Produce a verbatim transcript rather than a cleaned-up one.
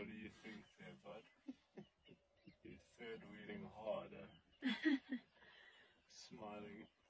What do you think there, bud? You're third wheeling harder. Smiling